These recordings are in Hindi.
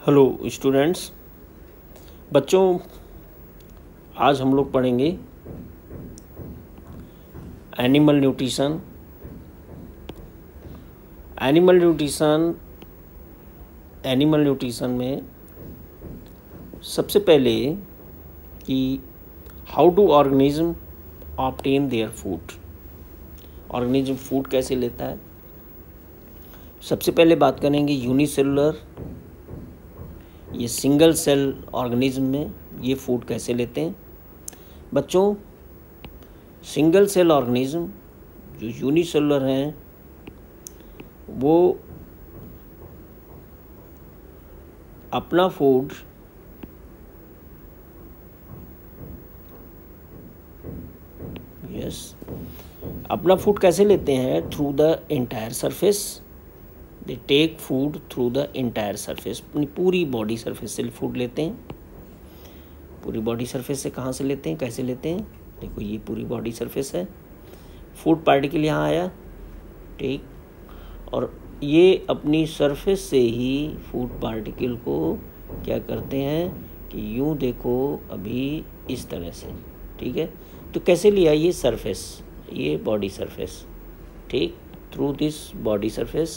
हेलो स्टूडेंट्स, बच्चों आज हम लोग पढ़ेंगे एनिमल न्यूट्रिशन। एनिमल न्यूट्रिशन में सबसे पहले कि how do organism obtain their food. Organism food कैसे लेता है। सबसे पहले बात करेंगे यूनिसेलुलर, ये सिंगल सेल ऑर्गेनिज्म में ये फूड कैसे लेते हैं। बच्चों सिंगल सेल ऑर्गेनिज्म जो यूनिसेलुलर हैं वो अपना फूड अपना फूड कैसे लेते हैं, through the entire surface. They take food through the entire surface, अपनी पूरी बॉडी सरफेस से फूड लेते हैं। पूरी बॉडी सरफेस से कहाँ से लेते हैं, कैसे लेते हैं। देखो ये पूरी बॉडी सरफेस है, फूड पार्टिकल यहाँ आया, ठीक, और ये अपनी सरफेस से ही फूड पार्टिकल को क्या करते हैं कि यूँ देखो अभी इस तरह से, ठीक है। तो कैसे लिया, ये सरफेस, ये बॉडी सरफेस, ठीक, through this body surface.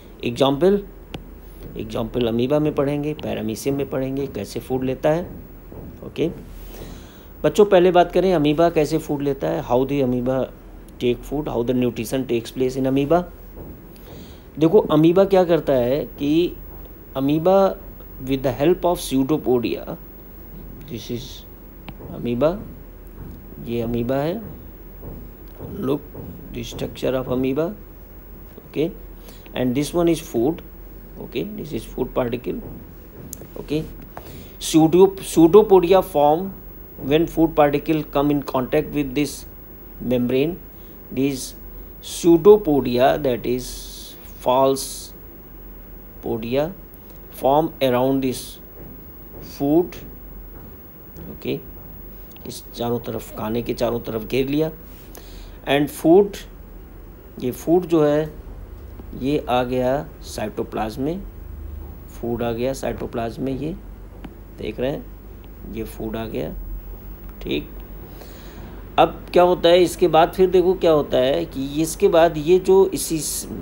Example amoeba में पढ़ेंगे, पैरामीशियम में पढ़ेंगे कैसे फूड लेता है। ओके बच्चों, पहले बात करें अमीबा कैसे फूड लेता है। How the amoeba take food, how the nutrition takes place in amoeba. देखो अमीबा क्या करता है कि amoeba with the help of pseudopodia, this is amoeba, ये अमीबा है, look the structure of amoeba, okay, and this one is food, okay, this is food particle, okay. Pseudopodia form when food particle come in contact with this membrane. These pseudopodia, that is false podia, form around this food, okay, इस चारों तरफ, खाने के चारों तरफ घेर लिया। एंड फूड, ये फूड जो है ये आ गया साइटोप्लाज्म में, फूड आ गया साइटोप्लाज्म में, ये देख रहे हैं, ये फूड आ गया, ठीक। अब क्या होता है इसके बाद, फिर देखो क्या होता है कि इसके बाद ये जो इसी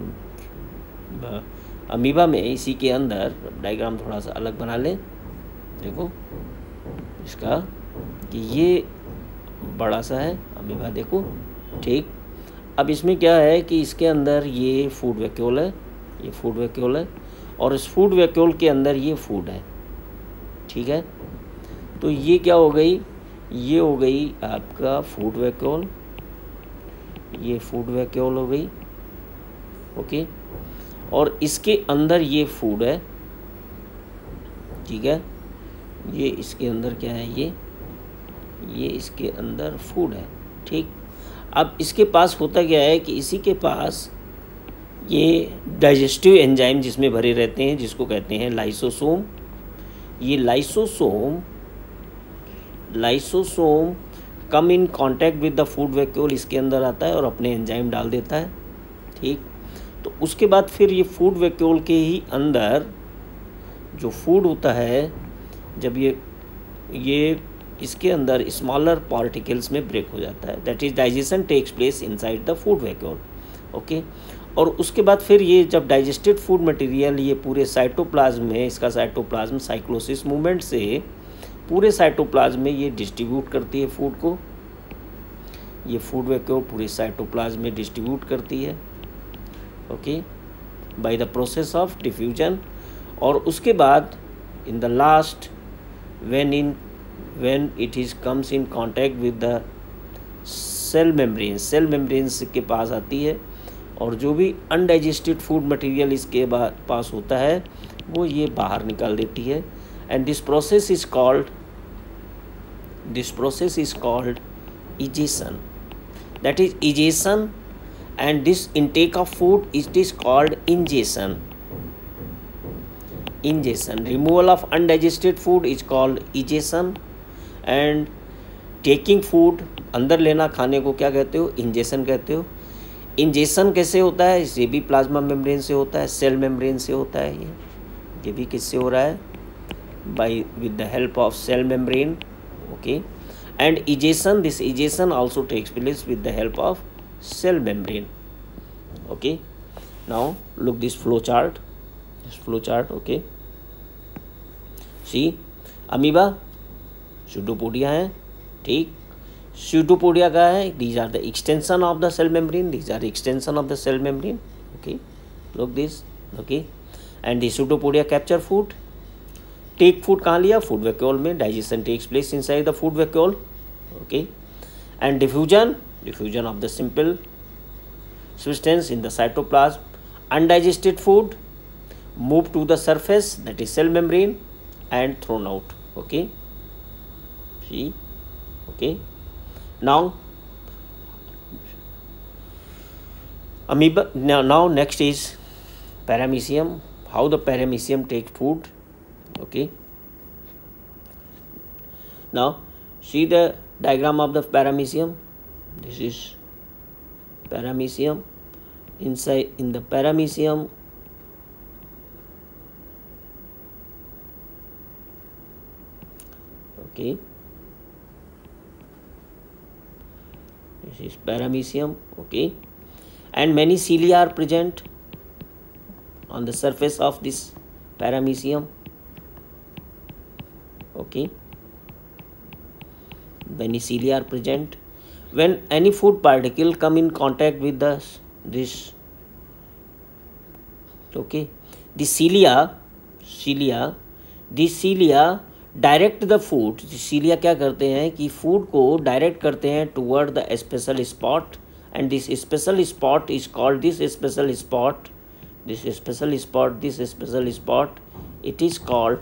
अमीबा में, इसी के अंदर, डायग्राम थोड़ा सा अलग बना लें, देखो इसका कि ये बड़ा सा है अमीबा, देखो, ठीक। अब इसमें क्या है कि इसके अंदर ये फूड वैक्यूल है, ये फूड वैक्यूल है, और इस फूड वैक्यूल के अंदर ये फूड है, ठीक है। तो ये क्या हो गई, ये हो गई आपका फूड वैक्यूल, ये फूड वैक्यूल हो गई, ओके, और इसके अंदर ये फूड है, ठीक है। ये इसके अंदर क्या है, ये इसके अंदर फूड है, ठीक। अब इसके पास होता क्या है कि इसी के पास ये डाइजेस्टिव एंजाइम जिसमें भरे रहते हैं, जिसको कहते हैं लाइसोसोम। ये lysosome come in contact with the food vacuole, इसके अंदर आता है और अपने एंजाइम डाल देता है, ठीक। तो उसके बाद फिर ये फूड वैक्यूल के ही अंदर जो फूड होता है, जब ये इसके अंदर स्मॉलर पार्टिकल्स में ब्रेक हो जाता है, that is digestion takes place inside the food vacuole, okay. और उसके बाद फिर ये जब डाइजेस्टेड फूड मटेरियल ये पूरे साइटोप्लाज्म में, इसका साइटोप्लाज्म साइक्लोसिस मूवमेंट से पूरे साइटोप्लाज्म में ये डिस्ट्रीब्यूट करती है फूड को, ये फूड वैक्यूल पूरे साइटोप्लाज्म में डिस्ट्रीब्यूट करती है, okay, by the process of diffusion. और उसके बाद in the last when it is comes in contact with the cell membranes के पास आती है, और जो भी अनडाइजेस्टेड फूड मटेरियल इसके पास होता है वो ये बाहर निकाल देती है। And this process is called egestion, that is egestion. And this intake of food it is called ingestion. Removal of undigested food is called ingestion. And taking food, अंदर लेना खाने को क्या कहते हो, इंजेशन कहते हो। इंजेक्शन कैसे होता है, ये भी प्लाज्मा मेम्ब्रेन से होता है, सेल मेम्ब्रेन से होता है। ये भी किससे हो रहा है, with the help of cell membrane. Okay, and egestion, this egestion also takes place with the help of cell membrane. Okay, now look this flow chart. Okay, see amoeba pseudopodia है, ठीक, स्यूडोपोडिया का है, these are the extension of the cell membrane, okay, look this, okay, and the pseudopodia capture food, take food कहाँ लिया, food vacuole में, digestion takes place inside the food vacuole, okay, and diffusion of the simple substance in the cytoplasm, undigested food move to the surface, that is cell membrane, and thrown out. Okay, see, okay, now amoeba. Now next is paramecium, how the paramecium take food. Okay, now see the diagram of the paramecium. This is paramecium. Inside in the paramecium, okay, this is paramecium, okay, and many cilia are present on the surface of this paramecium. Okay, many cilia are present. When any food particle come in contact with this, okay, the cilia direct the food, cilia क्या करते हैं कि फूड को डायरेक्ट करते हैं toward the special spot, and this special spot is called this special spot it is called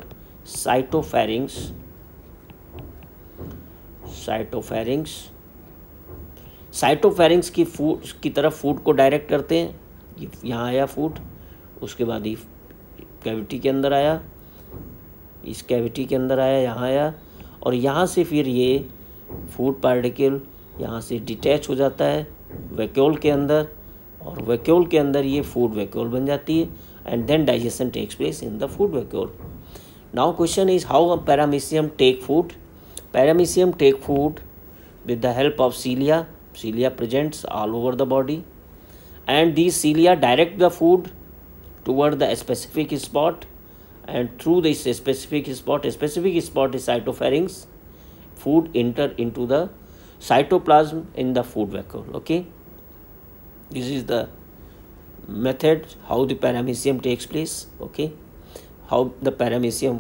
cytopharynx की तरफ फूड को डायरेक्ट करते हैं. यहाँ आया फूड, उसके बाद ही कैविटी के अंदर आया, इस कैविटी के अंदर आया, यहाँ आया, और यहाँ से फिर ये फूड पार्टिकल यहाँ से डिटैच हो जाता है वैक्यूल के अंदर, और वैक्यूल के अंदर ये फूड वैक्यूल बन जाती है, and then digestion takes place in the food vacuole. Now question is how paramecium take food. Paramecium take food with the help of cilia presents all over the body, and these cilia direct the food toward the specific spot, and through this specific spot is cytopharynx, food enter into the cytoplasm in the food vacuole. Okay, this is the method how the paramecium takes place. Okay, how the paramecium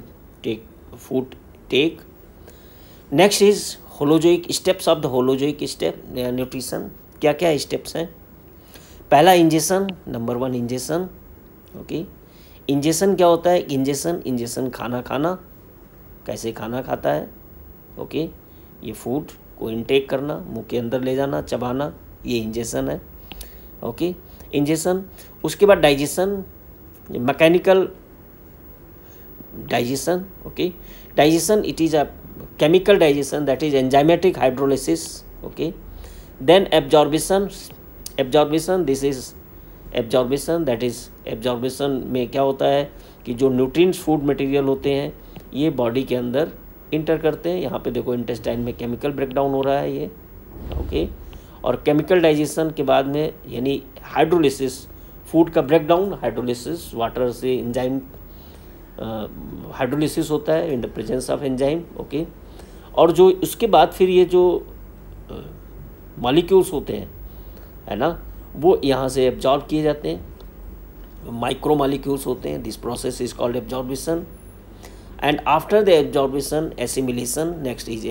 take. Next is holozoic steps of the holozoic step nutrition. क्या क्या स्टेप्स हैं? पहला ingestion, number 1 ingestion. Okay, ingestion क्या होता है? इंजेशन खाना. कैसे खाना खाता है? ओके, ये फूड को इनटेक करना, मुंह के अंदर ले जाना, चबाना, ये इंजेशन है. Okay, ingestion. उसके बाद digestion, mechanical digestion. Okay, digestion it is a chemical digestion, that is enzymatic hydrolysis. Okay, then absorption, this is absorption, that is absorption में क्या होता है कि जो न्यूट्रिएंट्स फूड मटेरियल होते हैं ये बॉडी के अंदर इंटर करते हैं. यहाँ पे देखो इंटेस्टाइन में केमिकल ब्रेकडाउन हो रहा है ये. ओके, और केमिकल डाइजेशन के बाद में यानी हाइड्रोलिसिस, फूड का ब्रेकडाउन, हाइड्रोलिसिस, वाटर से एंजाइम हाइड्रोलिसिस होता है in the presence of enzyme. Okay, और जो उसके बाद फिर ये जो मॉलिक्यूल्स होते हैं, है ना, वो यहाँ से एब्जॉर्ब किए जाते हैं, माइक्रो मॉलिक्यूल्स होते हैं. This process is called absorption, and after the absorption assimilation. Next is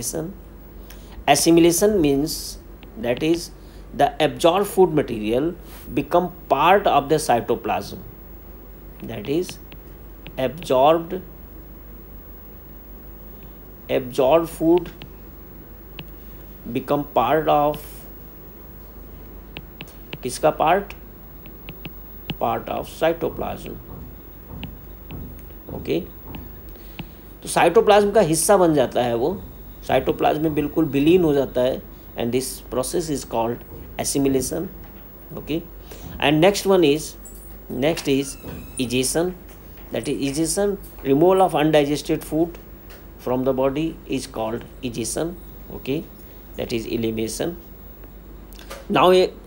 assimilation means that is the absorb food material become part of the cytoplasm, that is absorbed food become part of किसका पार्ट ऑफ साइटोप्लाज्म. ओके, तो साइटोप्लाज्म का हिस्सा बन जाता है, वो साइटोप्लाज्म में बिल्कुल विलीन हो जाता है, and this process is called assimilation. Okay, and next is egestion. that is egestion. Removal of undigested food from the body is called egestion. Okay, that is elimination. Now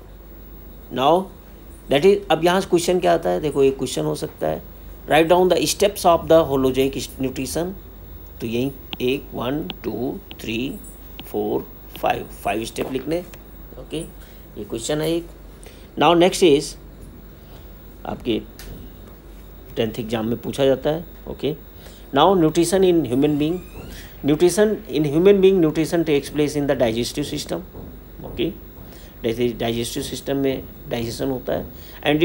that is, अब यहाँ से क्वेश्चन क्या आता है, देखो एक क्वेश्चन हो सकता है, right down the steps of the holozoic nutrition. तो यही 1 1 2 3 4 5 स्टेप लिखने. ओके, ये क्वेश्चन है एक. नाउ नेक्स्ट इज आपके 10th एग्जाम में पूछा जाता है. Okay, now nutrition in human being. Nutrition takes place in the digestive system. Okay, digestive system में डाइजेशन होता है. And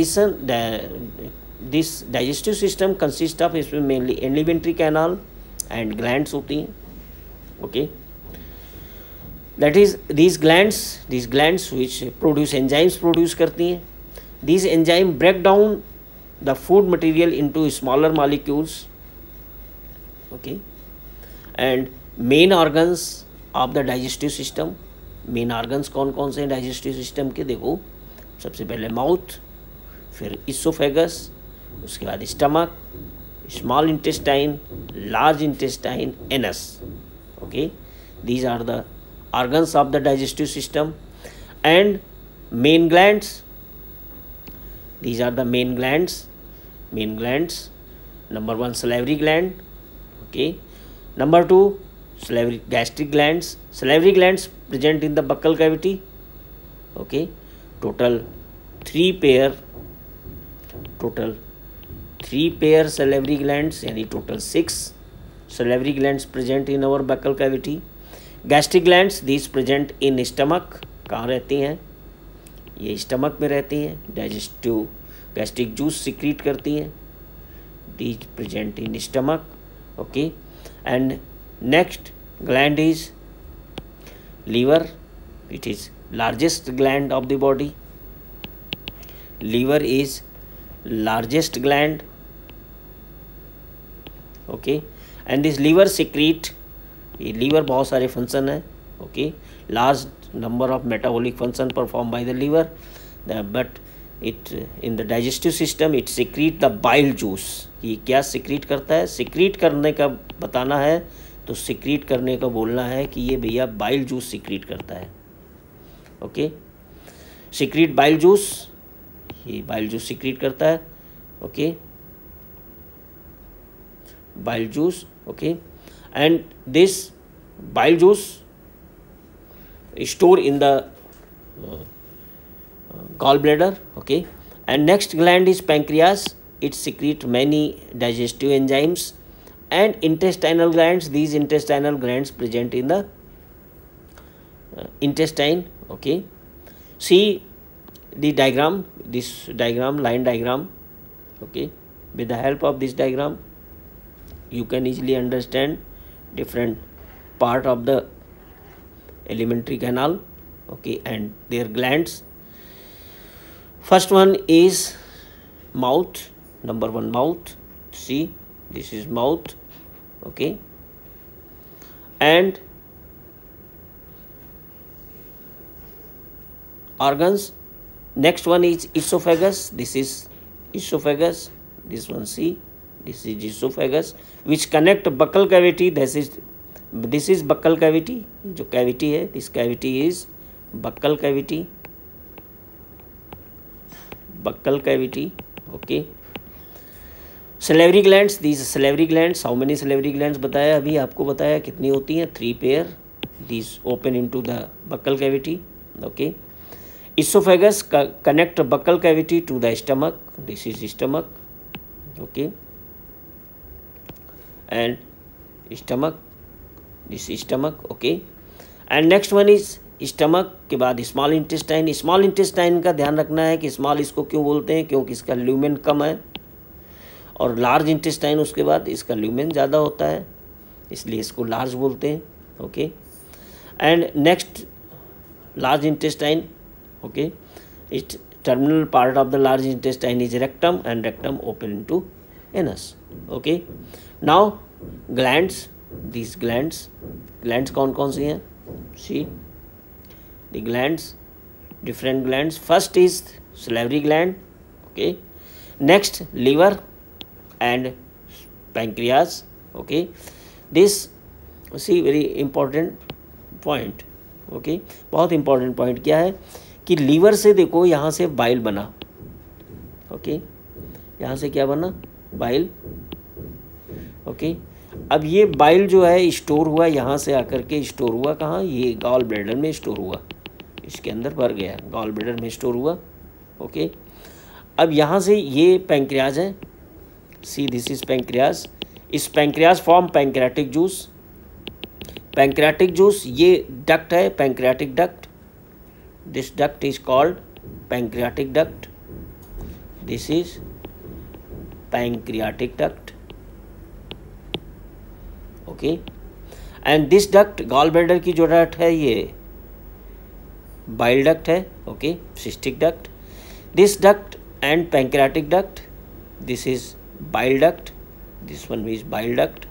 this digestive system consist of, इसमें mainly alimentary canal and glands होती हैं. Okay, that is these glands which produce enzymes produce करती हैं. These enzyme break down the food material into smaller molecules. Okay, and main organs of the digestive system. Main organs कौन कौन से हैं डाइजेस्टिव सिस्टम के, देखो सबसे पहले माउथ, फिर इसोफेगस, उसके बाद stomach, small intestine, large intestine, anus. Okay, these are the organs of the digestive system. And main glands, these are the main glands. Number 1 salivary gland. Okay, number 2 salivary gastric glands. Salivary glands present in the buccal cavity. Okay, total 3 pair salivary glands, यानी total 6 salivary glands present in our buccal cavity. Gastric glands, these present in stomach. कहाँ रहती हैं, ये स्टमक में रहती हैं. डाइजेस्टिव गैस्ट्रिक जूस सिक्रीट करती हैं. These present in stomach. Okay, and next gland is liver. It is largest gland of the body. Liver is largest gland. Okay, and this liver secrete, ये लीवर बहुत सारे फंक्शन है. Okay, large number of metabolic function perform by the liver, but it in the digestive system it secrete the bile juice. ये क्या सिक्रीट करता है, सिक्रीट करने का बताना है तो सिक्रीट करने का बोलना है कि ये भैया बाइल जूस सिक्रीट करता है. ओके, सिक्रीट बाइल जूस, ये बाइल जूस सिक्रीट करता है. Okay, bile juice. Okay, and this bile juice is stored in the gallbladder. Okay, and next gland is pancreas. It secretes many digestive enzymes. And intestinal glands, these intestinal glands present in the intestine. Okay, see the diagram, this diagram, line diagram. Okay, with the help of this diagram you can easily understand different part of the alimentary canal. Okay, and their glands. First one is mouth. Number 1 mouth. See, this is mouth. Okay, and organs. Next one is esophagus. This is esophagus. This one, see, this is esophagus, which connect buccal cavity. This is buccal cavity. जो cavity है, this cavity is buccal cavity. Buccal cavity. Okay. Salivary glands. These salivary glands. How many salivary glands बताया अभी आपको, बताया कितनी होती हैं, 3 pair. These open into the buccal cavity. Okay. Esophagus connect buccal cavity to the stomach. This is stomach. Okay. And stomach, this is stomach. Okay, and next one is stomach के बाद स्मॉल इंटेस्टाइन. स्मॉल इंटेस्टाइन का ध्यान रखना है कि स्मॉल इसको क्यों बोलते हैं, क्योंकि इसका ल्यूमेन कम है. और लार्ज इंटेस्टाइन उसके बाद इसका ल्यूमेन ज़्यादा होता है, इसलिए इसको लार्ज बोलते हैं. Okay, and next large intestine. Okay, it terminal part of the large intestine is rectum, and rectum open into anus. Okay, now glands. these glands कौन कौन सी हैं, see the glands, different glands. First is salivary gland. Okay, next liver, and pancreas. Okay, this see very important point. Okay, बहुत important point क्या है कि लीवर से देखो यहाँ से बाइल बना. ओके, यहाँ से क्या बना, बाइल. ओके, अब ये बाइल जो है स्टोर हुआ यहाँ से आकर के स्टोर हुआ कहाँ, ये गॉल ब्लैडर में स्टोर हुआ, इसके अंदर भर गया, गॉल ब्लैडर में स्टोर हुआ. ओके, अब यहाँ से ये पैंक्रियाज है. See this is pancreas. इस pancreas form pancreatic juice. Pancreatic juice ये डक्ट है, pancreatic duct. This duct is called pancreatic duct. This is pancreatic duct. Okay, and this duct gall bladder की जो डक्ट है ये बाइल डक्ट है. Okay, cystic duct. This duct and pancreatic duct, this is bile duct, this one is bile duct.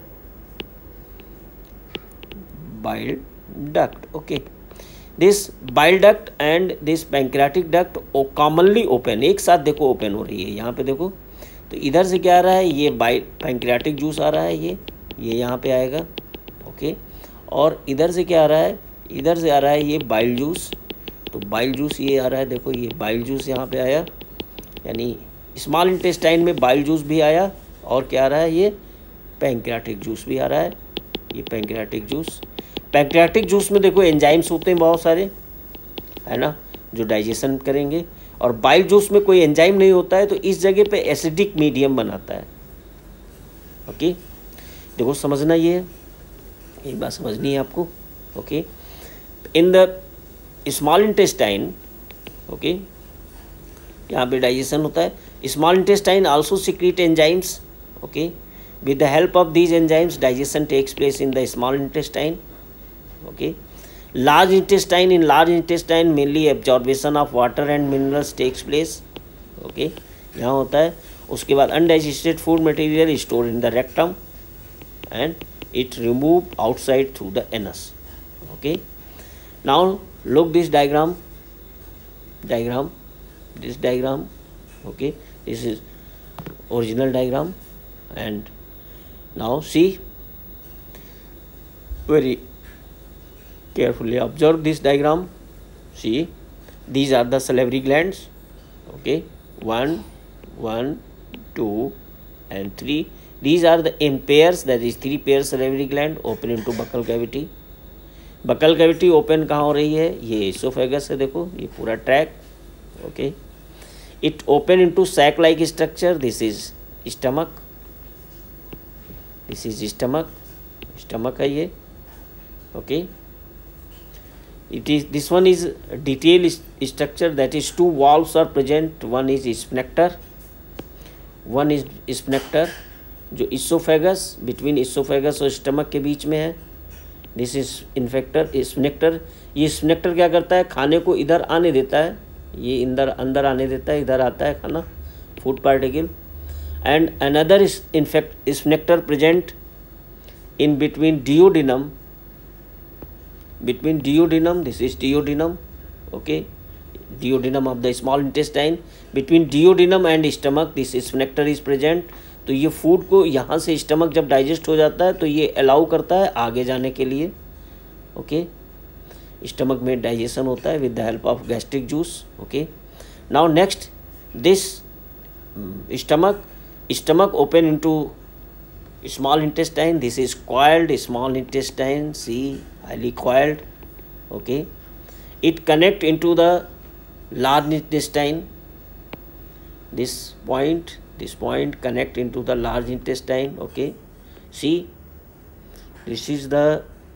Okay, this bile duct and this pancreatic duct commonly open, एक साथ देखो ओपन हो रही है. यहाँ पे देखो तो इधर से क्या आ रहा है, ये पैंक्रियाटिक जूस आ रहा है, ये यहाँ पे आएगा. ओके, और इधर से क्या आ रहा है, इधर से आ रहा है ये बाइल जूस. तो बाइल जूस ये आ रहा है, देखो ये बाइल जूस यहाँ पे आया, यानी स्मॉल इंटेस्टाइन में बाइल जूस भी आया. और क्या आ रहा है, ये पैंक्रियाटिक जूस भी आ रहा है, ये पैंक्रियाटिक जूस. पैंक्रियाटिक जूस में देखो एंजाइम्स होते हैं बहुत सारे, है ना, जो डाइजेशन करेंगे. और बाइल जूस में कोई एंजाइम नहीं होता है, तो इस जगह पे एसिडिक मीडियम बनाता है. ओके, देखो समझना, ये एक बात समझनी है आपको. Okay, in the small intestine, okay, यहाँ पे डाइजेशन होता है. Small intestine also secrete enzymes. Okay, with the help of these enzymes digestion takes place in the small intestine. Okay, large intestine, in large intestine mainly absorption of water and minerals takes place. Okay, यहाँ होता है. उसके बाद undigested food material store in the rectum and it remove outside through the anus. Okay, now look this diagram. This diagram, okay, this is original diagram, and now see, very carefully observe this diagram. See, these are the salivary glands. Okay, 1, 2 and 3. These are the in pairs, that is 3 pairs salivary gland open into buccal cavity. buccal cavity open कहाँ हो रही है, ये esophagus है, देखो ये पूरा track. Okay, it open into sac like structure. This is stomach. Stomach है ये. Okay, it is, this one is detailed structure, that is 2 valves are present. One is sphincter, जो esophagus, between esophagus और stomach के बीच में है. This is sphincter. ये sphincter क्या करता है, खाने को इधर आने देता है, ये अंदर आने देता है, इधर आता है खाना, food particle. And another sphincter present in between duodenum. This is duodenum. Okay, duodenum of the small intestine. Between duodenum and stomach this sphincter is present. तो ये फूड को यहाँ से स्टमक जब डाइजेस्ट हो जाता है तो ये अलाउ करता है आगे जाने के लिए. ओके, स्टमक में डाइजेशन होता है with the help of gastric juice. Okay, now next this stomach open into small intestine. This is coiled small intestine. See, highly coiled. Okay, it connect into the large intestine. This point connect into the large intestine. Okay, see, this is the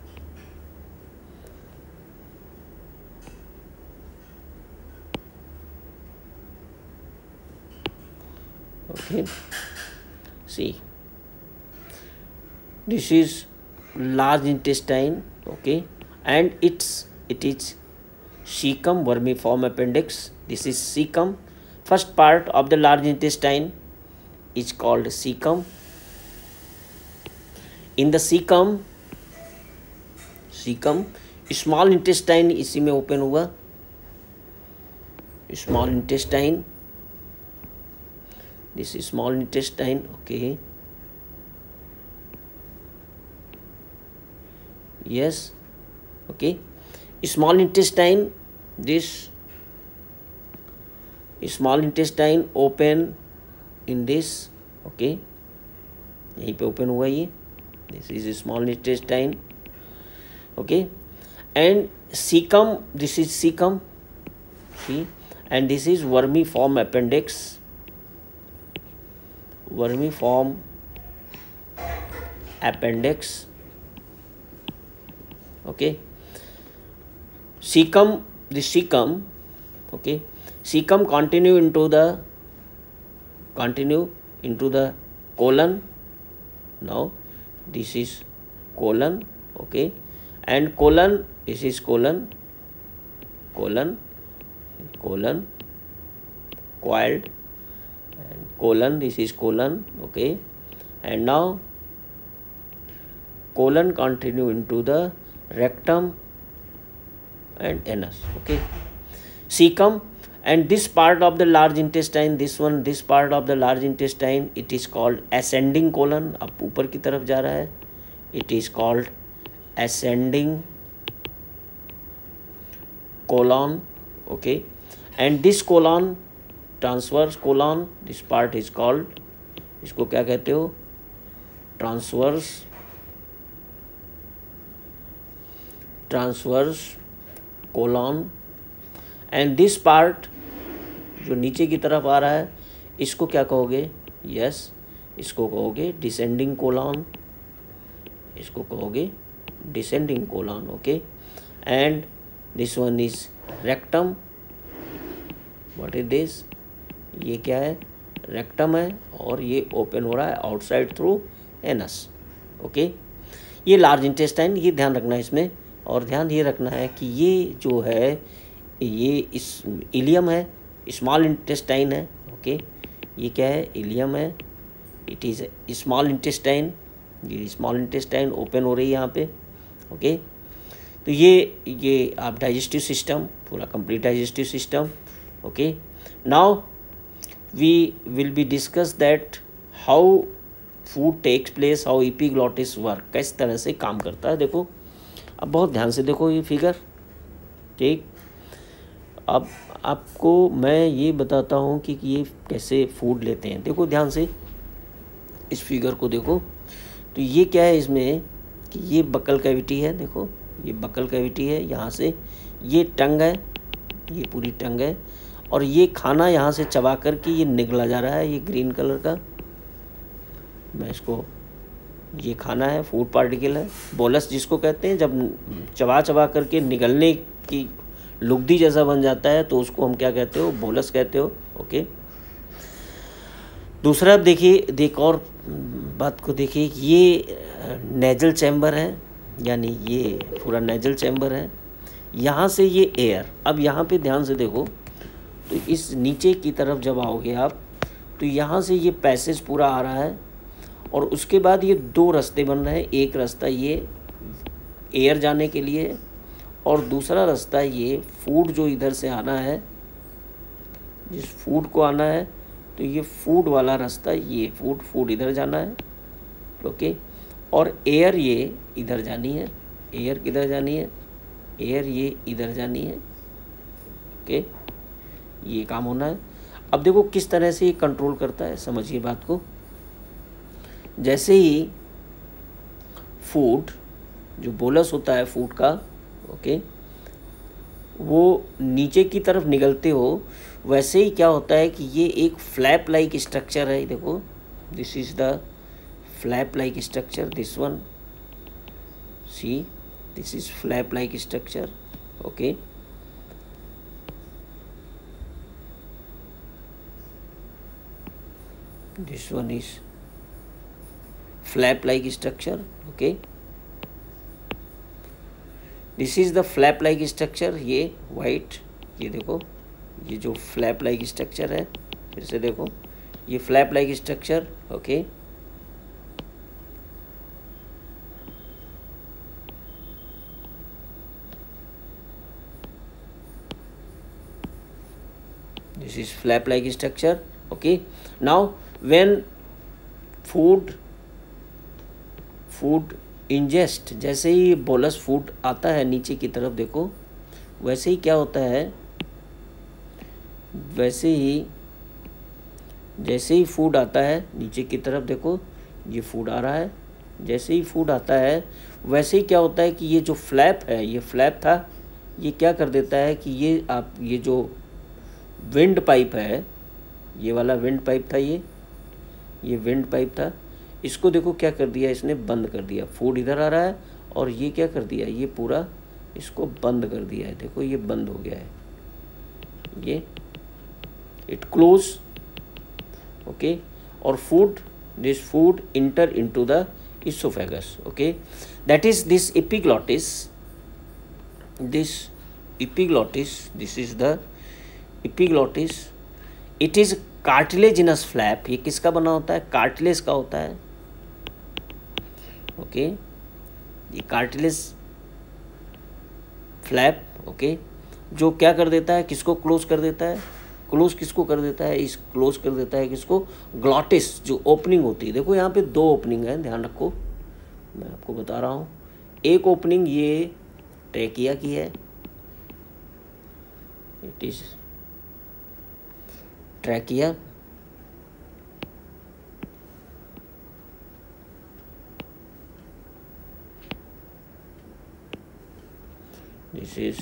okay, see, this is large intestine. Okay, and it is cecum, vermiform appendix. This is cecum. First part of the large intestine is called cecum. In the cecum small intestine इसी में ओपन हुआ. Small intestine, this is small intestine. Okay, yes, okay, small intestine, this small intestine open in this. okay, यहीं पे ओपन हुआ ये, this is small intestine. okay, and cecum, this is cecum, see, and this is vermiform appendix, vermiform appendix. okay, cecum, the cecum, okay, cecum continue into the colon. Now this is colon. okay, and colon, this is colon coiled, and colon, this is colon. okay, and now colon continue into the rectum and anus. okay, cecum, and this part of the large intestine, this part of the large intestine, it is called ascending colon. अब ऊपर की तरफ जा रहा है, it is called ascending colon. okay, and this colon, transverse colon, this part is called, इसको क्या कहते हो, transverse colon. and this part जो नीचे की तरफ आ रहा है, इसको क्या कहोगे, yes, इसको कहोगे descending colon, इसको कहोगे descending colon. okay, and this one is rectum. what is this, ये क्या है, rectum है, और ये open हो रहा है outside through anus. okay, ये large intestine, ये ध्यान रखना है इसमें, और ध्यान ये रखना है कि ये जो है ये इस इलियम है, स्मॉल इंटेस्टाइन है. ओके, ये क्या है, इलियम है, इट इज़ स्मॉल इंटेस्टाइन. ये स्मॉल इंटेस्टाइन ओपन हो रही है यहाँ पे. ओके, तो ये आप डाइजेस्टिव सिस्टम, पूरा complete digestive system. Okay, now we will be discuss that how food takes place, how epiglottis work, किस तरह से काम करता है. देखो अब बहुत ध्यान से देखो ये फिगर. ठीक, अब आपको मैं ये बताता हूँ कि ये कैसे फूड लेते हैं. देखो ध्यान से इस फिगर को देखो. तो ये क्या है इसमें कि ये बकल कैविटी है. देखो ये बकल कैविटी है, यहाँ से ये टंग है, ये पूरी टंग है, और ये खाना यहाँ से चबा कर के ये निगला जा रहा है. ये ग्रीन कलर का, मैं इसको, ये खाना है, फूड पार्टिकल है, बोलस जिसको कहते हैं. जब चबा करके निगलने की लुगदी जैसा बन जाता है तो उसको हम क्या कहते हो, बोलस कहते हो. ओके, दूसरा अब देखिए, और बात को देखिए, ये नेजल चैम्बर है, यानी ये पूरा नेजल चैम्बर है. यहाँ से ये एयर, अब यहाँ पे ध्यान से देखो, तो इस नीचे की तरफ जब आओगे आप, तो यहाँ से ये पैसेज पूरा आ रहा है, और उसके बाद ये दो रास्ते बन रहे हैं. एक रास्ता ये एयर जाने के लिए, और दूसरा रास्ता ये फूड जो इधर से आना है, जिस फूड को आना है, तो ये फूड वाला रास्ता, ये फूड इधर जाना है. ओके, और एयर ये इधर जानी है. एयर किधर जानी है, एयर ये इधर जानी है. ओके, ये काम होना है. अब देखो किस तरह से ये कंट्रोल करता है, समझिए बात को. जैसे ही फूड, जो बोलस होता है फूड का, ओके, वो नीचे की तरफ निकलते हो, वैसे ही क्या होता है कि ये एक फ्लैप लाइक स्ट्रक्चर है. देखो, this is the flap like structure, this one, see, this is flap like structure. Okay, this one is flap like structure. okay, this is the flap like structure. ये white, ये देखो, ये जो flap like structure है, फिर से देखो, ये flap like structure. okay, this is flap like structure. okay, now when food ingest, जैसे ही बोलस फूड आता है नीचे की तरफ, देखो वैसे ही क्या होता है, वैसे ही जैसे ही फूड आता है नीचे की तरफ, देखो ये फूड आ रहा है, जैसे ही फूड आता है वैसे ही क्या होता है कि ये जो फ्लैप है, ये फ्लैप था, ये क्या कर देता है कि ये जो विंड पाइप है, ये वाला विंड पाइप था, ये विंड पाइप था, इसको देखो क्या कर दिया इसने, बंद कर दिया। फूड इधर आ रहा है और ये क्या कर दिया, ये पूरा इसको बंद कर दिया है। देखो ये बंद हो गया है, ये इट क्लोज, ओके। और this food enter into the esophagus, okay, that is this epiglottis, this is the epiglottis, it is cartilaginous flap। ये किसका बना होता है, कार्टिलेज का होता है, ओके। ये कार्टिलेज फ्लैप, ओके, जो क्या कर देता है, किसको क्लोज कर देता है, किसको कर देता है, क्लोज कर देता है किसको, ग्लॉटिस, जो ओपनिंग होती है। देखो यहाँ पे 2 ओपनिंग है, ध्यान रखो, मैं आपको बता रहा हूँ। एक ओपनिंग ये ट्रैकिया की है, it is trachea, this is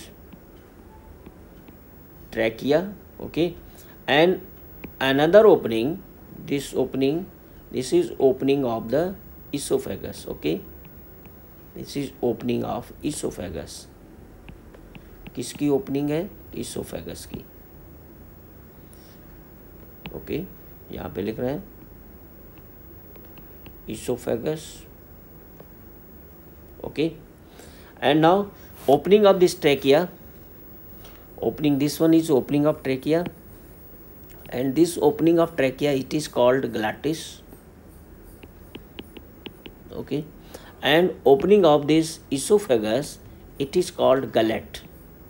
trachea, okay, and another opening, this is opening of the esophagus, okay, this is opening of esophagus। किसकी ओपनिंग है, esophagus की, ओके, यहाँ पे लिख रहे हैं esophagus, okay, and now opening of this trachea, this one is opening of trachea, and this opening of trachea, it is called glottis, okay, and opening of this esophagus, it is called gullet।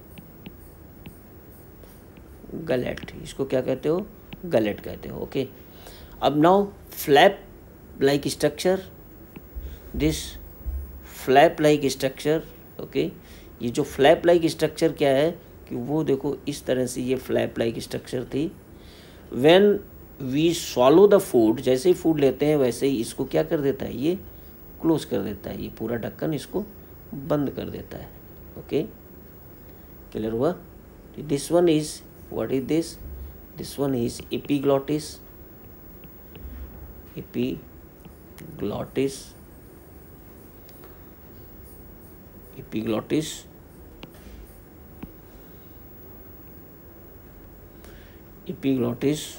इसको क्या कहते हो, गलेट कहते हो, ओके। अब now flap like structure, this flap like structure, okay. ये जो फ्लैप लाइक स्ट्रक्चर क्या है कि वो देखो इस तरह से ये फ्लैप लाइक स्ट्रक्चर थी। When we swallow the food, जैसे ही फूड लेते हैं वैसे ही इसको क्या कर देता है, ये क्लोज कर देता है, ये पूरा ढक्कन इसको बंद कर देता है, ओके, क्लियर हुआ। This one is, what is this, this one is epiglottis, epiglottis,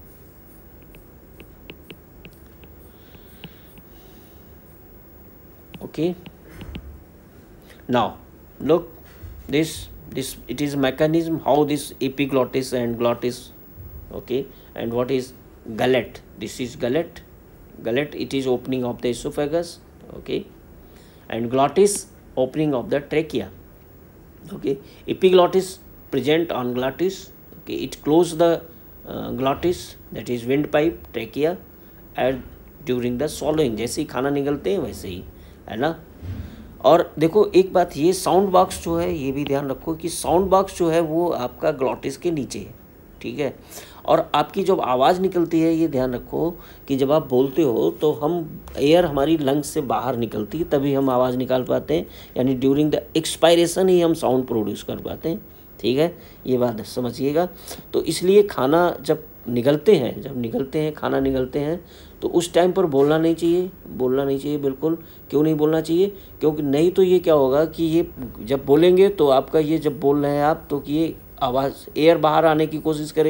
okay। Now look, this it is mechanism how this epiglottis and glottis, okay, and what is gullet, this is gullet, it is opening of the esophagus, okay, and glottis opening of the trachea, okay। Epiglottis present on glottis, okay, it close the glottis, that is windpipe, trachea, and during the swallowing, जैसे ही खाना निगलते हैं वैसे ही, है ना। और देखो एक बात, ये साउंड बॉक्स जो है, ये भी ध्यान रखो कि साउंड बॉक्स जो है वो आपका ग्लॉटिस के नीचे है, ठीक है। और आपकी जब आवाज़ निकलती है, ये ध्यान रखो कि जब आप बोलते हो तो हम एयर हमारी लंग्स से बाहर निकलती है, तभी हम आवाज़ निकाल पाते हैं, यानी ड्यूरिंग द एक्सपायरेशन ही हम साउंड प्रोड्यूस कर पाते हैं, ठीक है, ये बात समझिएगा। तो इसलिए खाना जब निगलते हैं खाना निगलते हैं तो उस टाइम पर बोलना नहीं चाहिए बिल्कुल। क्यों नहीं बोलना चाहिए, क्योंकि नहीं तो ये क्या होगा कि ये जब बोलेंगे तो आपका ये जब बोल रहे हैं आप, तो ये आवाज़ एयर बाहर आने की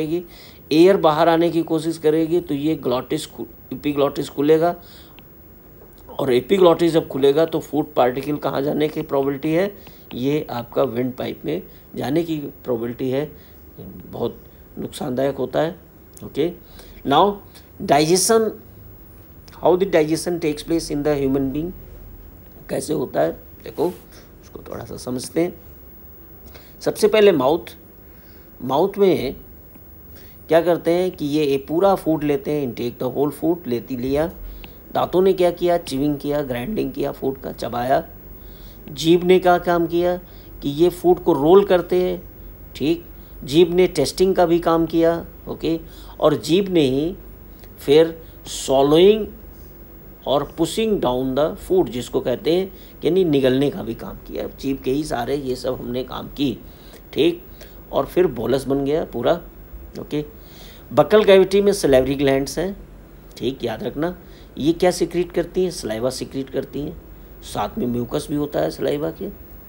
कोशिश करेगी, तो ये एपिग्लॉटिस खुलेगा, और एपिग्लॉटिस जब खुलेगा तो फूड पार्टिकल कहाँ जाने की प्रोबेबिलिटी है, ये आपका विंड पाइप में जाने की प्रोबेबिलिटी है, बहुत नुकसानदायक होता है, okay. Now digestion, how the digestion takes place in the human being, कैसे होता है, देखो उसको थोड़ा सा समझते हैं। सबसे पहले माउथ में क्या करते हैं कि ये पूरा फूड लेते हैं, इनटेक द होल फूड लिया। दांतों ने क्या किया, चिविंग किया, ग्राइंडिंग किया, फूड का चबाया। जीभ ने क्या काम किया कि ये फूड को रोल करते हैं, ठीक। जीभ ने टेस्टिंग का भी काम किया, ओके। और जीभ ने ही फिर सॉलोइंग और पुशिंग डाउन द फूड, जिसको कहते हैं यानी निगलने का भी काम किया। जीभ के ही सारे ये सब हमने काम की, ठीक। और फिर बोलस बन गया पूरा, ओके। बकल कैविटी में सलाइवरी ग्लैंड्स हैं, ठीक, याद रखना। ये क्या सिक्रीट करती हैं, सलाइवा सिक्रीट करती हैं। साथ में म्यूकस भी होता है सलाइवा के।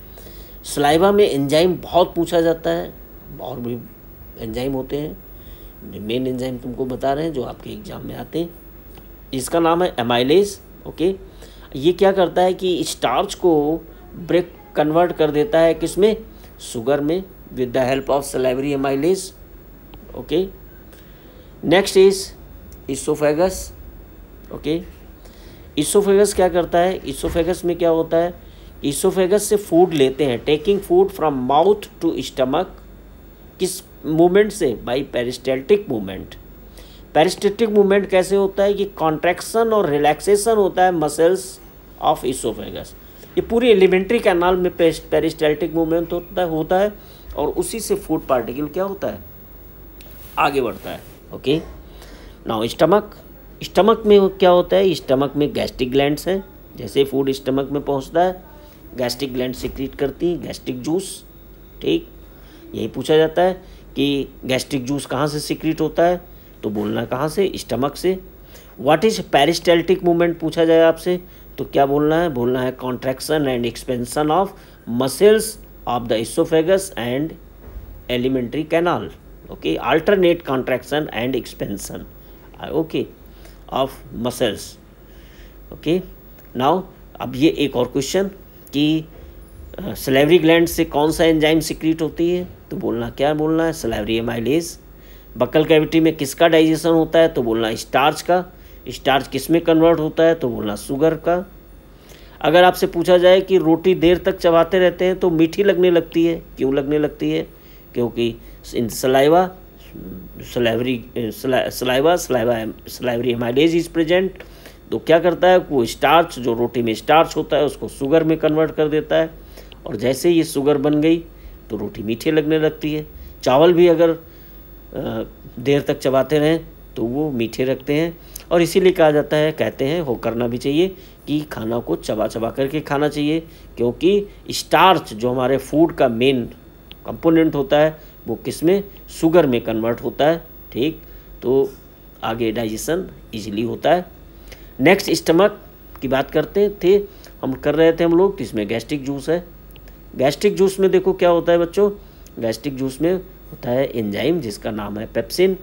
सलाइवा में एंजाइम बहुत पूछा जाता है, और भी एंजाइम होते हैं। मेन एंजाइम तुमको बता रहे हैं जो आपके एग्जाम में आते हैं। इसका नाम है एमाइलेज, ओके। ये क्या करता है कि स्टार्च को ब्रेक कन्वर्ट कर देता है, किसमें, शुगर में, with the help of salivary amylase, okay. Next is oesophagus, okay. Oesophagus क्या करता है, इसोफेगस में क्या होता है, इसोफेगस से फूड लेते हैं, taking food from mouth to stomach. किस मूवमेंट से, by peristaltic movement. Peristaltic movement कैसे होता है कि कॉन्ट्रैक्शन और रिलैक्सेशन होता है मसल्स ऑफ इसोफेगस। ये पूरी एलिमेंट्री कैनाल में पेरिस्टल्टिक मूवमेंट होता है और उसी से फूड पार्टिकल क्या होता है, आगे बढ़ता है, ओके। नाउ स्टमक में क्या होता है, स्टमक में गैस्ट्रिक ग्लैंड्स हैं। जैसे फूड स्टमक में पहुंचता है, गैस्ट्रिक ग्लैंड सिक्रीट करती हैं गैस्ट्रिक जूस, ठीक। यही पूछा जाता है कि गैस्ट्रिक जूस कहाँ से सिक्रीट होता है, तो बोलना कहाँ से, स्टमक से। व्हाट इज पेरिस्टल्टिक मूवमेंट पूछा जाए आपसे तो क्या बोलना है, contraction and expansion of muscles of the oesophagus and alimentary canal, okay. Alternate contraction and expansion, okay, of muscles, okay. Now अब ये एक और क्वेश्चन कि सलाइवरी ग्लैंड से कौन सा एंजाइम सिक्रीट होती है, तो बोलना क्या बोलना है, सलाइवरी एमाइलेज। बकल कैविटी में किसका डाइजेशन होता है, तो बोलना स्टार्च का। स्टार्च किस में कन्वर्ट होता है, तो बोलना शुगर का। अगर आपसे पूछा जाए कि रोटी देर तक चबाते रहते हैं तो मीठी लगने लगती है, क्यों लगने लगती है, क्योंकि in salivary amylase is present. तो क्या करता है, वो स्टार्च जो रोटी में स्टार्च होता है उसको शुगर में कन्वर्ट कर देता है, और जैसे ये शुगर बन गई तो रोटी मीठी लगने लगती है। चावल भी अगर देर तक चबाते रहें तो वो मीठे रखते हैं, और इसीलिए कहा जाता है, कहते हैं, हो करना भी चाहिए कि खाना को चबा चबा करके खाना चाहिए, क्योंकि स्टार्च जो हमारे फूड का मेन कंपोनेंट होता है वो किस में, शुगर में कन्वर्ट होता है, ठीक। तो आगे डाइजेशन इजीली होता है। नेक्स्ट स्टमक की बात करते थे, हम कर रहे थे हम लोग, तो इसमें गैस्ट्रिक जूस है। गैस्ट्रिक जूस में देखो क्या होता है बच्चों, गैस्ट्रिक जूस में होता है एंजाइम जिसका नाम है पेप्सिन।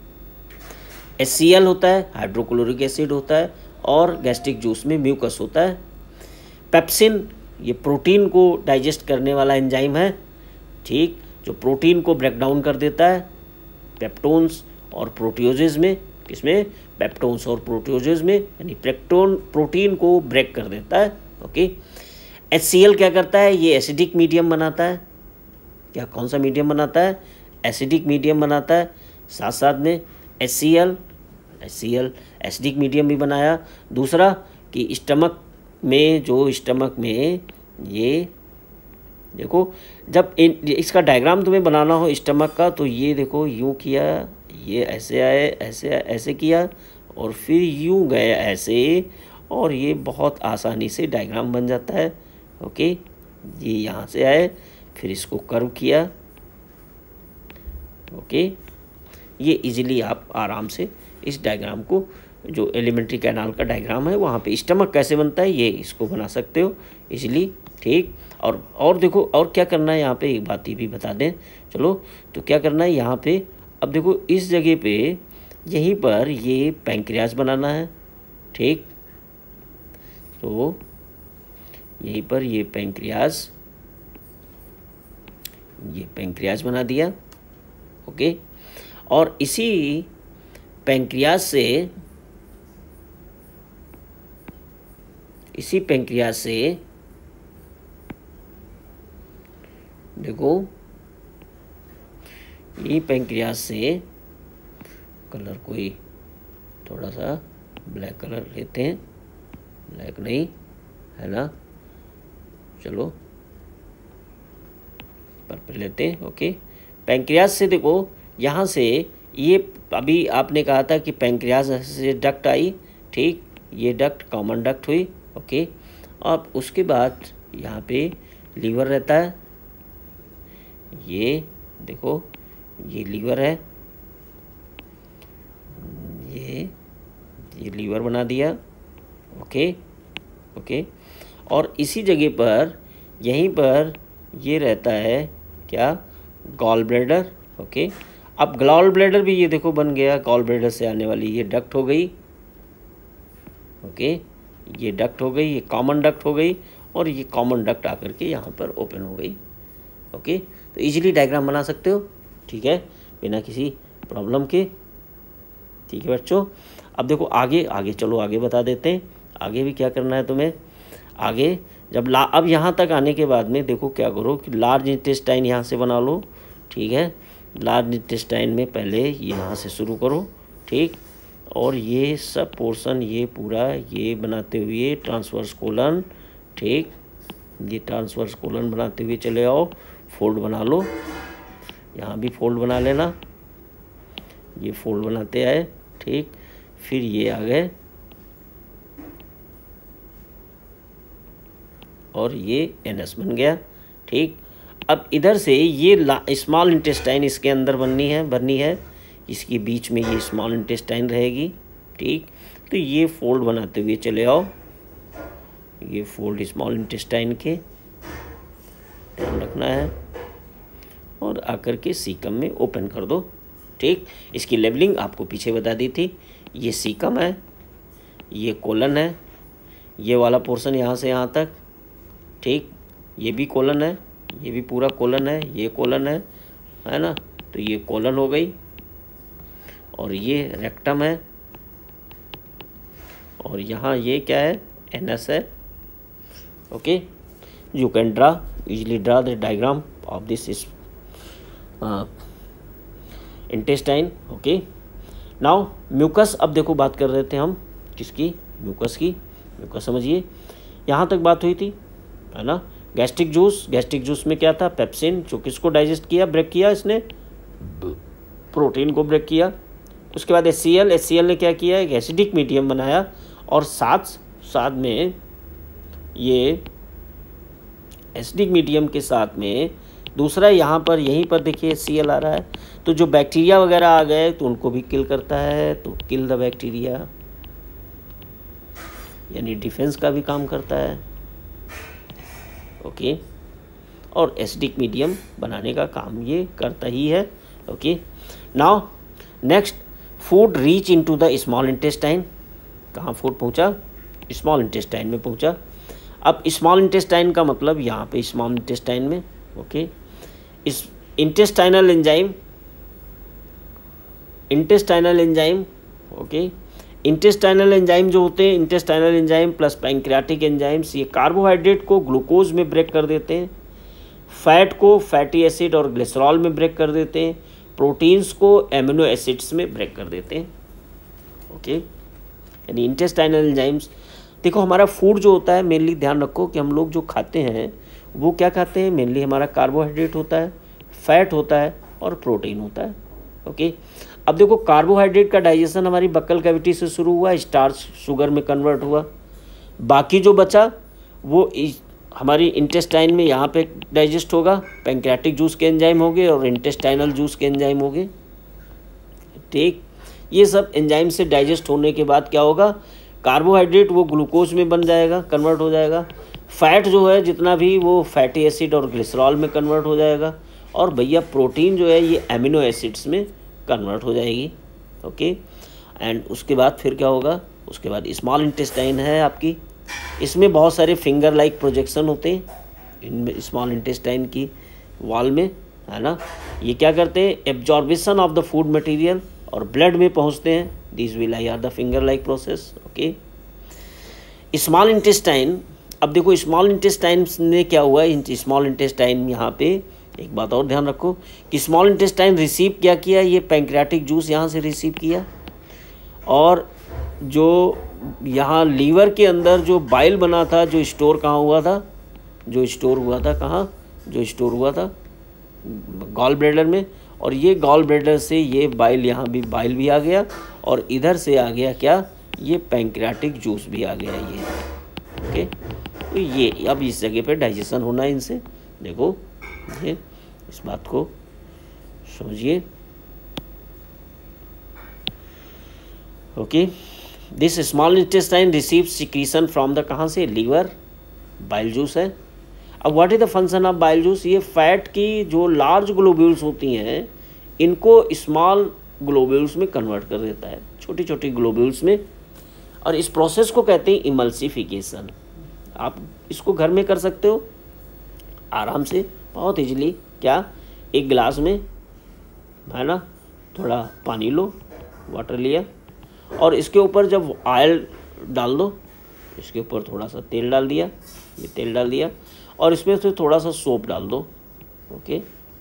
HCl होता है, हाइड्रोक्लोरिक एसिड होता है, और गैस्ट्रिक जूस में म्यूकस होता है। पेप्सिन ये प्रोटीन को डाइजेस्ट करने वाला एंजाइम है, ठीक, जो प्रोटीन को ब्रेक डाउन कर देता है पेप्टोन्स और प्रोटियोजेज में, किसमें, पेप्टोन्स और प्रोटियोजेज में, यानी प्रोटीन को ब्रेक कर देता है, ओके। HCl क्या करता है, ये एसिडिक मीडियम बनाता है। क्या, कौन सा मीडियम बनाता है, एसिडिक मीडियम बनाता है। साथ साथ में HCl एसिडिक मीडियम भी बनाया। दूसरा कि स्टमक में ये देखो, जब इसका डायग्राम तुम्हें बनाना हो स्टमक का, तो ये देखो यूँ किया, ये ऐसे आए, ऐसे किया, और फिर यूँ गए ऐसे, और ये बहुत आसानी से डायग्राम बन जाता है, ओके। ये यहाँ से आए, फिर इसको कर्व किया, ओके। ये इजीली आप आराम से इस डायग्राम को, जो एलिमेंट्री कैनाल का डायग्राम है वहाँ पे स्टमक कैसे बनता है ये इसको बना सकते हो इजीली, ठीक। और देखो, और क्या करना है यहाँ पे, एक बात ये भी बता दें, चलो। तो क्या करना है यहाँ पे, अब देखो इस जगह पे, यहीं पर ये पैंक्रियास बनाना है, ठीक। तो यहीं पर ये पैंक्रियास बना दिया, ओके। और इसी पैंक्रियास से देखो, ये पैंक्रियास से कलर कोई थोड़ा सा ब्लैक कलर लेते हैं, ब्लैक नहीं है ना, चलो पर्पल लेते हैं। ओके, पैंक्रियाज से देखो यहाँ से ये अभी आपने कहा था कि पैंक्रियाज से डक्ट आई, ठीक, ये डक्ट कॉमन डक्ट हुई। ओके, अब उसके बाद यहाँ पे लीवर रहता है, ये देखो ये लीवर है, ये लीवर बना दिया। ओके ओके, और इसी जगह पर यहीं पर ये रहता है क्या, गॉल ब्लैडर। ओके, अब गॉल ब्लैडर भी ये देखो बन गया, गॉल ब्लैडर से आने वाली ये डक्ट हो गई। ओके, ये डक्ट हो गई, ये कॉमन डक्ट हो गई, और ये कॉमन डक्ट आकर के यहाँ पर ओपन हो गई। ओके, तो इजीली डायग्राम बना सकते हो, ठीक है, बिना किसी प्रॉब्लम के। ठीक है बच्चों, अब देखो आगे आगे चलो आगे बता देते हैं, आगे भी क्या करना है तुम्हें। आगे जब अब यहाँ तक आने के बाद में देखो क्या करो कि लार्ज इंटेस्टाइन यहाँ से बना लो, ठीक है। लार्ज इंटेस्टाइन में पहले यहाँ से शुरू करो, ठीक, और ये सब पोर्शन ये पूरा ये बनाते हुए ट्रांसवर्स कोलन, ठीक, ये ट्रांसवर्स कोलन बनाते हुए चले आओ, फोल्ड बना लो, यहाँ भी फोल्ड बना लेना, ये फोल्ड बनाते आए, ठीक, फिर ये आ गए और ये एनएस बन गया, ठीक। अब इधर से ये स्मॉल इंटेस्टाइन इसके अंदर भरनी है, इसके बीच में ये स्मॉल इंटेस्टाइन रहेगी, ठीक। तो ये फोल्ड बनाते हुए चले आओ, ये फोल्ड स्मॉल इंटेस्टाइन के ध्यान रखना है, और आकर के सीकम में ओपन कर दो, ठीक। इसकी लेवलिंग आपको पीछे बता दी थी, ये सीकम है, ये कोलन है, ये वाला पोर्शन यहाँ से यहाँ तक, ठीक, ये भी कोलन है, ये भी पूरा कोलन है, ये कोलन है ना, तो ये कोलन हो गई, और ये रेक्टम है, और यहाँ ये क्या है, एनएस है। Okay, you can draw easily draw the diagram of this is intestine. Okay, now mucus, अब देखो बात कर रहे थे हम किसकी, म्यूकस की। म्यूकस समझिए, यहाँ तक बात हुई थी, है ना। गैस्ट्रिक जूस में क्या था, पेप्सिन, जो किसको डाइजेस्ट किया, ब्रेक किया इसने, प्रोटीन को ब्रेक किया। उसके बाद HCl ने क्या किया, एक एसिडिक मीडियम बनाया, और साथ में ये एसिडिक मीडियम के साथ में दूसरा यहाँ पर यहीं पर देखिए HCl आ रहा है, तो जो बैक्टीरिया वगैरह आ गए तो उनको भी किल करता है, तो किल द बैक्टीरिया, यानी डिफेंस का भी काम करता है। ओके, और एसिडिक मीडियम बनाने का काम ये करता ही है। Okay, now next, food reach into the small intestine. कहाँ फूड पहुँचा, स्मॉल इंटेस्टाइन में पहुँचा। अब स्मॉल इंटेस्टाइन का मतलब यहाँ पे स्मॉल इंटेस्टाइन में, ओके, इस intestinal enzyme, okay, intestinal enzyme जो होते हैं, intestinal enzyme plus pancreatic enzymes, ये कार्बोहाइड्रेट को ग्लूकोज में ब्रेक कर देते हैं, फैट को फैटी एसिड और ग्लिसरॉल में ब्रेक कर देते हैं, प्रोटीन्स को एमिनो एसिड्स में ब्रेक कर देते हैं। ओके, यानी इंटेस्टाइनल एंजाइम्स। देखो हमारा फूड जो होता है, मेनली ध्यान रखो कि हम लोग जो खाते हैं वो क्या खाते हैं, मेनली हमारा कार्बोहाइड्रेट होता है, फैट होता है और प्रोटीन होता है। ओके, अब देखो कार्बोहाइड्रेट का डाइजेशन हमारी बक्कल कैविटी से शुरू हुआ, स्टार्च शुगर में कन्वर्ट हुआ, बाकी जो बचा वो हमारी इंटेस्टाइन में यहाँ पे डाइजेस्ट होगा, पैंक्रियाटिक जूस के एंजाइम होंगे और इंटेस्टाइनल जूस के एंजाइम होंगे, ठीक। ये सब एंजाइम से डाइजेस्ट होने के बाद क्या होगा, कार्बोहाइड्रेट वो ग्लूकोज में बन जाएगा, कन्वर्ट हो जाएगा, फैट जो है जितना भी वो फैटी एसिड और ग्लिसरॉल में कन्वर्ट हो जाएगा, और भैया प्रोटीन जो है ये एमिनो एसिड्स में कन्वर्ट हो जाएगी। ओके, एंड उसके बाद फिर क्या होगा, उसके बाद स्मॉल इंटेस्टाइन है आपकी, इसमें बहुत सारे फिंगर लाइक प्रोजेक्शन होते हैं इनमें स्मॉल इंटेस्टाइन की वॉल में, है ना। ये क्या करते हैं, absorption of the food material और ब्लड में पहुंचते हैं, this will are the finger like process. Okay, small intestine, अब देखो स्मॉल इंटेस्टाइन में क्या हुआ, स्मॉल इंटेस्टाइन यहाँ पे एक बात और ध्यान रखो कि स्मॉल इंटेस्टाइन रिसीव क्या किया, ये पैंक्रियाटिक जूस यहाँ से रिसीव किया, और जो यहाँ लीवर के अंदर जो बाइल बना था, जो स्टोर कहाँ हुआ था, जो स्टोर हुआ था कहाँ, जो स्टोर हुआ था गॉल ब्लैडर में, और ये गॉल ब्लैडर से ये बाइल, यहाँ भी बाइल भी आ गया, और इधर से आ गया क्या, ये पैंक्रियाटिक जूस भी आ गया ये। ओके, तो ये अब इस जगह पे डाइजेशन होना है इनसे। देखो ये इस बात को समझिए। Okay, this small intestine receive secretion from the, कहाँ से, लीवर, बाइल जूस है। अब what is the function of bile juice, ये फैट की जो लार्ज ग्लोब्यूल्स होती हैं इनको स्मॉल ग्लोब्यूल्स में कन्वर्ट कर देता है, छोटी छोटी ग्लोब्यूल्स में, और इस प्रोसेस को कहते हैं इमल्सिफिकेशन। आप इसको घर में कर सकते हो आराम से, बहुत इजीली। क्या, एक गिलास में है ना थोड़ा पानी लो, वाटर लिया, और इसके ऊपर जब ऑयल डाल दो, इसके ऊपर थोड़ा सा तेल डाल दिया, ये तेल डाल दिया, और इसमें से थोड़ा सा सोप डाल दो। ओके,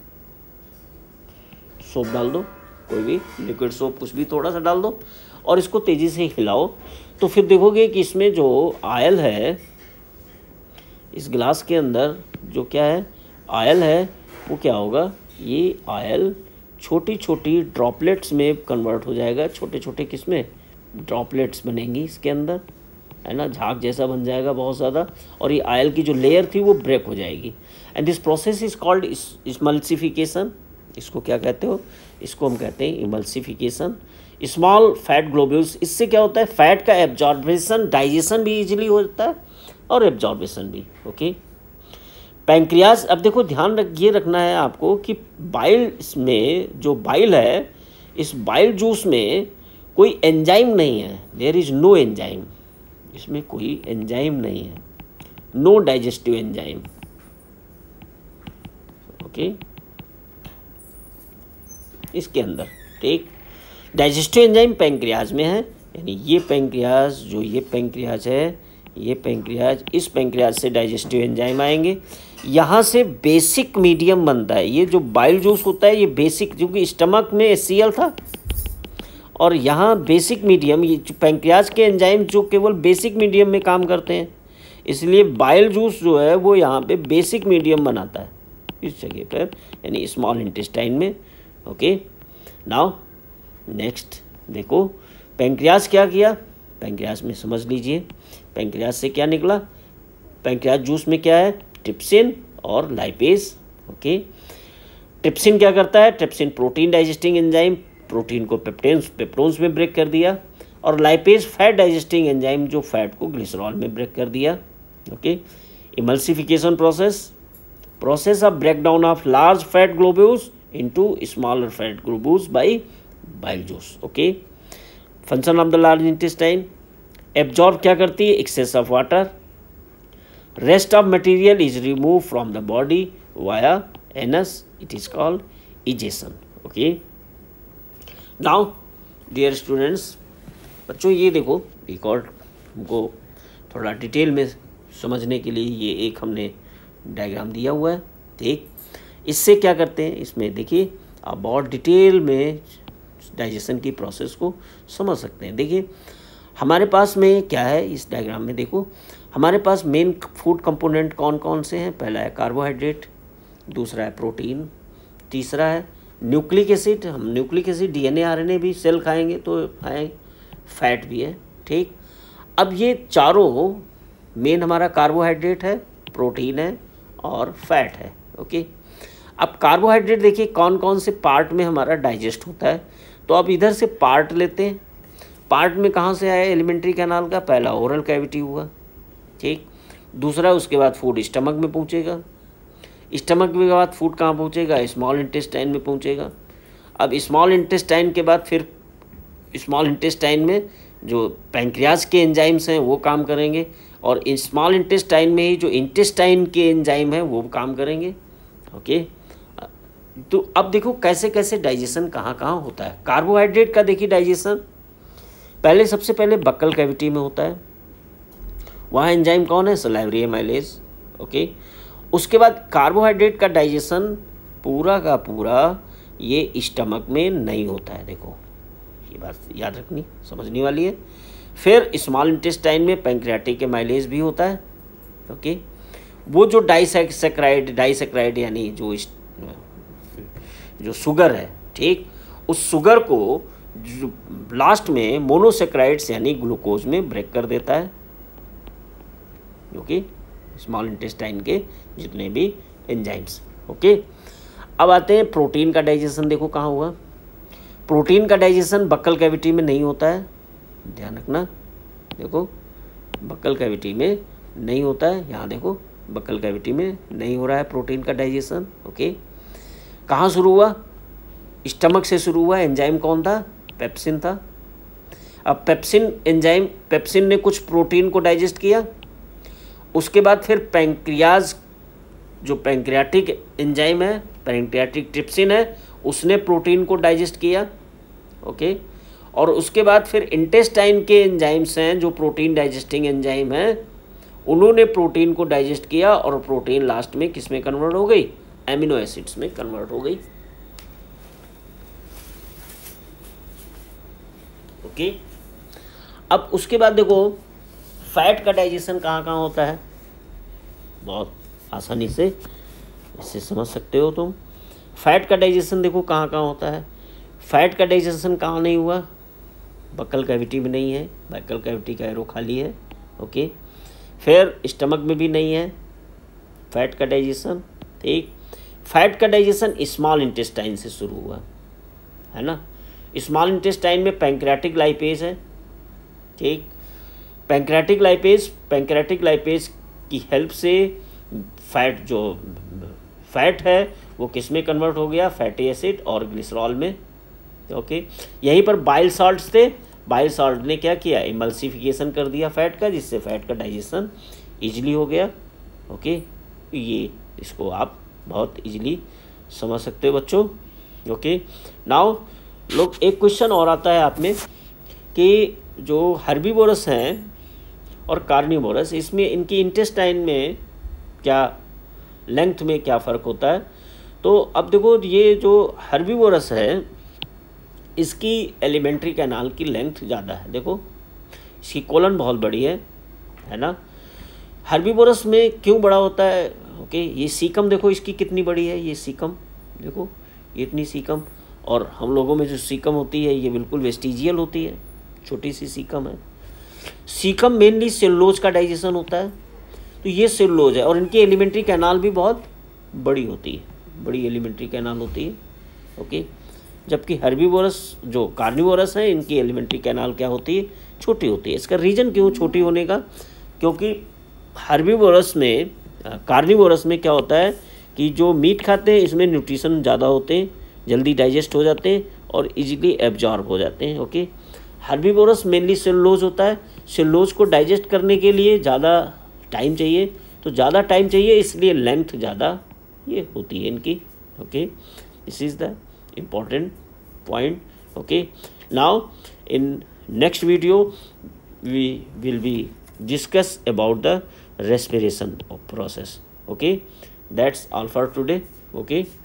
सोप डाल दो, कोई भी लिक्विड सोप कुछ भी थोड़ा सा डाल दो, और इसको तेज़ी से हिलाओ। तो फिर देखोगे कि इसमें जो ऑयल है, इस गिलास के अंदर जो क्या है ऑयल है, वो क्या होगा, ये ऑयल छोटी छोटी ड्रॉपलेट्स में कन्वर्ट हो जाएगा। छोटे छोटे किसमें, ड्रॉपलेट्स बनेंगी इसके अंदर, है ना, झाग जैसा बन जाएगा बहुत ज़्यादा, और ये ऑयल की जो लेयर थी वो ब्रेक हो जाएगी। And this process is called emulsification. इसको क्या कहते हो, इसको हम कहते हैं इमल्सिफिकेशन। स्मॉल फैट ग्लोब्यूल्स, इससे क्या होता है, फैट का एब्जॉर्बेशन, डाइजेशन भी इजीली होता है और एब्जॉर्बेशन भी। ओके, पैंक्रियाज, अब देखो ध्यान ये रखना है आपको कि बाइल में जो बाइल है, इस बाइल जूस में कोई एंजाइम नहीं है, देयर इज नो एंजाइम, इसमें कोई एंजाइम नहीं है, नो डाइजेस्टिव एंजाइम। ओके, इसके अंदर, ठीक, डाइजेस्टिव एंजाइम पैंक्रियाज में है, यानी ये पैंक्रियाज, जो ये पैंक्रियाज है, ये पैंक्रियाज, इस पैंक्रियाज से डाइजेस्टिव एंजाइम आएंगे, यहाँ से बेसिक मीडियम बनता है। ये जो बाइल जूस होता है ये बेसिक, क्योंकि स्टमक में HCl था, और यहाँ बेसिक मीडियम, ये पैंक्रियाज के एंजाइम जो केवल बेसिक मीडियम में काम करते हैं, इसलिए बाइल जूस जो है वो यहाँ पे बेसिक मीडियम बनाता है इस जगह पर, यानी स्मॉल इंटेस्टाइन में। ओके, नाउ नेक्स्ट देखो पैंक्रियाज क्या किया, पैंक्रियाज में समझ लीजिए पैंक्रियाज से क्या निकला, पैंक्रियाज जूस में क्या है, ट्रिप्सिन और लाइपेज। ओके, ट्रिप्सिन क्या करता है, trypsin protein digesting enzyme, protein को पेप्टोन्स में ब्रेक कर दिया, और लाइपेज फैट डाइजेस्टिंग एंजाइम जो फैट को ग्लिसरॉल में ब्रेक कर दिया। Okay, emulsification process of breakdown of large fat globules into smaller fat globules by bile juice. Okay, function of the large intestine, absorb क्या करती है, excess of water, rest of material is remove from the body via anus, it is called egestion. Okay, now dear students, बच्चों ये देखो एक और हमको थोड़ा डिटेल में समझने के लिए ये एक हमने डायग्राम दिया हुआ है। ठीक, इससे क्या करते हैं, इसमें देखिए आप बहुत डिटेल में डाइजेशन की प्रोसेस को समझ सकते हैं। देखिए हमारे पास में क्या है, इस डायग्राम में देखो हमारे पास मेन फूड कंपोनेंट कौन कौन से हैं। पहला है कार्बोहाइड्रेट, दूसरा है प्रोटीन, तीसरा है न्यूक्लिक एसिड। हम न्यूक्लिक एसिड DNA RNA भी सेल खाएंगे तो है, फैट भी है। ठीक, अब ये चारों मेन हमारा कार्बोहाइड्रेट है, प्रोटीन है और फैट है। ओके, अब कार्बोहाइड्रेट देखिए कौन कौन से पार्ट में हमारा डाइजेस्ट होता है, तो अब इधर से पार्ट लेते हैं। पार्ट में कहाँ से आया, एलिमेंट्री कैनाल का, पहला ओरल कैविटी हुआ। ठीक, दूसरा उसके बाद फूड स्टमक में पहुँचेगा, स्टमक के बाद फूड कहाँ पहुँचेगा, स्मॉल इंटेस्टाइन में पहुँचेगा। अब स्मॉल इंटेस्टाइन के बाद फिर स्मॉल इंटेस्टाइन में जो पैंक्रियाज के एंजाइम्स हैं वो काम करेंगे, और स्मॉल इंटेस्टाइन में ही जो इंटेस्टाइन के एंजाइम हैं वो काम करेंगे। ओके, तो अब देखो कैसे कैसे डाइजेशन कहाँ कहाँ होता है। कार्बोहाइड्रेट का देखिए डाइजेशन पहले, सबसे पहले बक्कल कैविटी में होता है, वहाँ एंजाइम कौन है, सलाइवरी एमाइलेज। ओके, उसके बाद कार्बोहाइड्रेट का डाइजेशन पूरा का पूरा ये स्टमक में नहीं होता है। देखो ये बात याद रखनी, समझने वाली है। फिर स्मॉल इंटेस्टाइन में पैंक्रियाटिक एमाइलेज भी होता है। ओके, वो जो डाइसैकराइड यानी जो शुगर है, ठीक, उस शुगर को जो लास्ट में मोनोसेक्राइड्स यानी ग्लूकोज में ब्रेक कर देता है। ओके, स्मॉल इंटेस्टाइन के जितने भी एंजाइम्स। ओके, अब आते हैं प्रोटीन का डाइजेशन। देखो कहाँ हुआ। प्रोटीन का डाइजेशन बक्कल कैविटी में नहीं होता है, ध्यान रखना। देखो बक्कल कैविटी में नहीं होता है, यहाँ देखो बक्कल कैविटी में नहीं हो रहा है प्रोटीन का डाइजेशन। ओके, कहाँ शुरू हुआ? स्टमक से शुरू हुआ। एंजाइम कौन था? पेप्सिन था। अब पेप्सिन ने कुछ प्रोटीन को डाइजेस्ट किया। उसके बाद फिर पैंक्रियाज, जो पैंक्रियाटिक एंजाइम है, पैंक्रियाटिक ट्रिप्सिन है, उसने प्रोटीन को डाइजेस्ट किया। ओके, और उसके बाद फिर इंटेस्टाइन के एंजाइम्स हैं जो प्रोटीन डाइजेस्टिंग एंजाइम हैं, उन्होंने प्रोटीन को डाइजेस्ट किया और प्रोटीन लास्ट में किस में कन्वर्ट हो गई? एमिनो एसिड्स में कन्वर्ट हो गई। ओके, अब उसके बाद देखो फैट का डाइजेशन कहाँ कहाँ होता है, बहुत आसानी से इससे समझ सकते हो तुम। फैट का डाइजेशन देखो कहाँ कहाँ होता है। फैट का डाइजेशन कहाँ नहीं हुआ? बक्कल कैविटी में नहीं है, बक्कल कैविटी का एरो खाली है। ओके, फिर स्टमक में भी नहीं है फैट का डाइजेशन। ठीक, फैट का डाइजेशन स्मॉल इंटेस्टाइन से शुरू हुआ है ना। स्मॉल इंटेस्टाइन में पैंक्रियाटिक लाइपेज है। ठीक, पैंक्रियाटिक लाइपेज की हेल्प से फैट, जो फैट है वो किस में कन्वर्ट हो गया? फैटी एसिड और ग्लिसरॉल में। ओके, यहीं पर बाइल साल्ट्स थे। बाइल साल्ट ने क्या किया? इमल्सिफिकेशन कर दिया फैट का, जिससे फैट का डाइजेशन इजीली हो गया। ओके, ये इसको आप बहुत इजीली समझ सकते हो बच्चों। ओके, नाउ लोग एक क्वेश्चन और आता है आप में कि जो हर्बीवोरस हैं और कार्निवोरस, इसमें इनकी इंटेस्टाइन में क्या लेंथ में क्या फ़र्क होता है? तो अब देखो ये जो हर्बीवोरस है इसकी एलिमेंट्री कैनाल की लेंथ ज़्यादा है। देखो इसकी कोलन बहुत बड़ी है ना। हर्बीवोरस में क्यों बड़ा होता है? ओके, ये सीकम देखो इसकी कितनी बड़ी है। ये सीकम देखो, ये इतनी सीकम, और हम लोगों में जो सीकम होती है ये बिल्कुल वेस्टिजियल होती है, छोटी सी सीकम है। सीकम मेनली सेलुलोज का डाइजेशन होता है, तो ये सेलुलोज है। और इनकी एलिमेंट्री कैनाल भी बहुत बड़ी होती है, बड़ी एलिमेंट्री कैनाल होती है। ओके, जबकि हर्बीवोरस जो कार्निवोरस है इनकी एलिमेंट्री कैनाल क्या होती है? छोटी होती है। इसका रीज़न क्यों छोटी होने का? क्योंकि कार्निवोरस में क्या होता है कि जो मीट खाते हैं इसमें न्यूट्रिशन ज़्यादा होते हैं, जल्दी डाइजेस्ट हो जाते हैं और इजीली एब्जॉर्ब हो जाते हैं। ओके, हर्बीवोरस मेनली सेलुलोज होता है। सेलुलोज को डाइजेस्ट करने के लिए ज़्यादा टाइम चाहिए, तो ज़्यादा टाइम चाहिए इसलिए लेंथ ज़्यादा ये होती है इनकी। Okay, this is the important point. Okay, now in next video we will be discuss about the respiration of process. Okay, that's all for today. Okay.